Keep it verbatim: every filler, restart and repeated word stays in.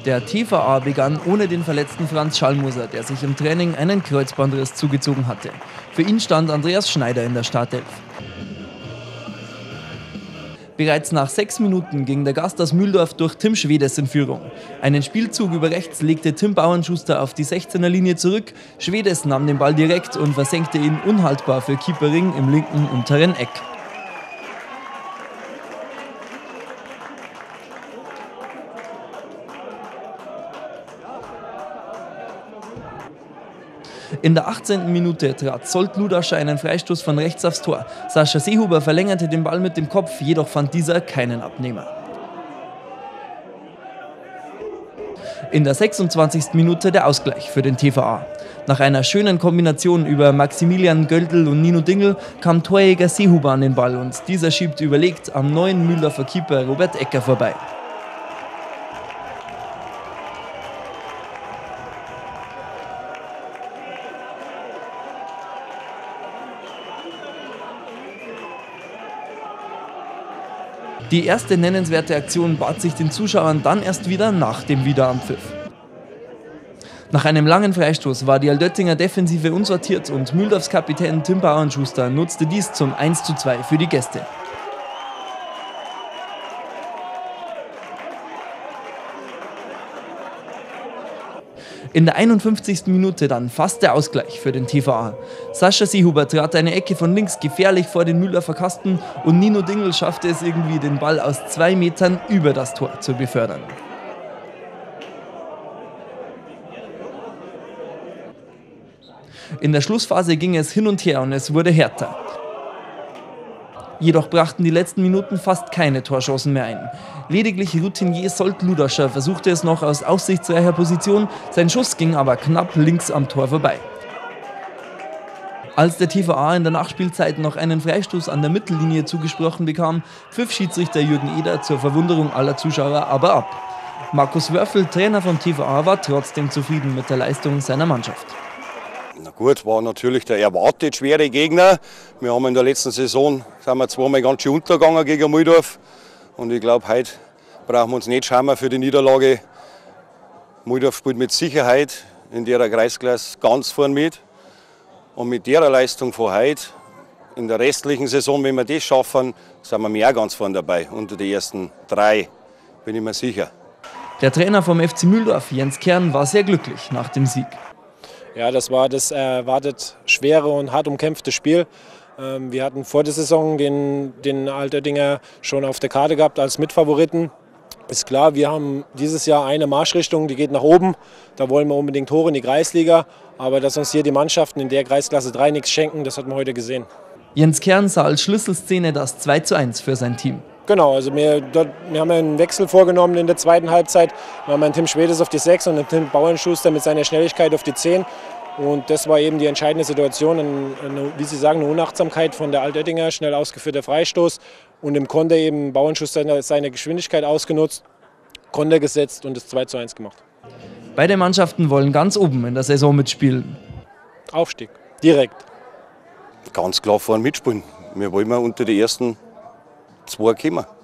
Der T V A begann ohne den verletzten Franz Schallmoser, der sich im Training einen Kreuzbandriss zugezogen hatte. Für ihn stand Andreas Schneider in der Startelf. Bereits nach sechs Minuten ging der Gast aus Mühldorf durch Tim Schwedes in Führung. Einen Spielzug über rechts legte Tim Bauernschuster auf die sechzehner Linie zurück. Schwedes nahm den Ball direkt und versenkte ihn unhaltbar für Keeper Ring im linken unteren Eck. In der achtzehnten Minute trat Solt Ludascher einen Freistoß von rechts aufs Tor. Sascha Seehuber verlängerte den Ball mit dem Kopf, jedoch fand dieser keinen Abnehmer. In der sechsundzwanzigsten Minute der Ausgleich für den T V A. Nach einer schönen Kombination über Maximilian Göldl und Nino Dingl kam Torjäger Seehuber an den Ball und dieser schiebt überlegt am neuen Mühldorfer Keeper Robert Ecker vorbei. Die erste nennenswerte Aktion bat sich den Zuschauern dann erst wieder nach dem Wiederanpfiff. Nach einem langen Freistoß war die Altöttinger Defensive unsortiert und Mühldorfs Kapitän Tim Bauernschuster nutzte dies zum eins zu zwei für die Gäste. In der einundfünfzigsten Minute dann fast der Ausgleich für den T V A. Sascha Seehuber trat eine Ecke von links gefährlich vor den Mühldorfer Kasten und Nino Dingl schaffte es irgendwie, den Ball aus zwei Metern über das Tor zu befördern. In der Schlussphase ging es hin und her und es wurde härter. Jedoch brachten die letzten Minuten fast keine Torchancen mehr ein. Lediglich Routinier Solt Ludascher versuchte es noch aus aussichtsreicher Position, sein Schuss ging aber knapp links am Tor vorbei. Als der T V A in der Nachspielzeit noch einen Freistoß an der Mittellinie zugesprochen bekam, pfiff Schiedsrichter Jürgen Eder zur Verwunderung aller Zuschauer aber ab. Markus Wörfel, Trainer vom T V A, war trotzdem zufrieden mit der Leistung seiner Mannschaft. Na gut, war natürlich der erwartet schwere Gegner. Wir haben in der letzten Saison sind wir zweimal ganz schön untergegangen gegen Mühldorf. Und ich glaube, heute brauchen wir uns nicht schauen für die Niederlage. Mühldorf spielt mit Sicherheit in der Kreisklasse ganz vorn mit. Und mit der Leistung von heute, in der restlichen Saison, wenn wir das schaffen, sind wir mehr ganz vorn dabei. Unter die ersten drei, bin ich mir sicher. Der Trainer vom F C Mühldorf, Jens Kern, war sehr glücklich nach dem Sieg. Ja, das war das erwartet schwere und hart umkämpfte Spiel. Wir hatten vor der Saison den, den Altöttinger schon auf der Karte gehabt als Mitfavoriten. Ist klar, wir haben dieses Jahr eine Marschrichtung, die geht nach oben. Da wollen wir unbedingt hoch in die Kreisliga. Aber dass uns hier die Mannschaften in der Kreisklasse drei nichts schenken, das hat man heute gesehen. Jens Kern sah als Schlüsselszene das zwei zu eins für sein Team. Genau, also wir, dort, wir haben einen Wechsel vorgenommen in der zweiten Halbzeit. Wir haben einen Tim Schwedes auf die sechs und einen Tim Bauernschuster mit seiner Schnelligkeit auf die zehn. Und das war eben die entscheidende Situation, eine, eine, wie Sie sagen, eine Unachtsamkeit von der Altöttinger, schnell ausgeführter Freistoß. Und im Konter eben Bauernschuster seine Geschwindigkeit ausgenutzt, Konter gesetzt und das zwei zu eins gemacht. Beide Mannschaften wollen ganz oben in der Saison mitspielen. Aufstieg, direkt. Ganz klar vorne mitspielen. Wir wollen mal unter die ersten zwei kommen.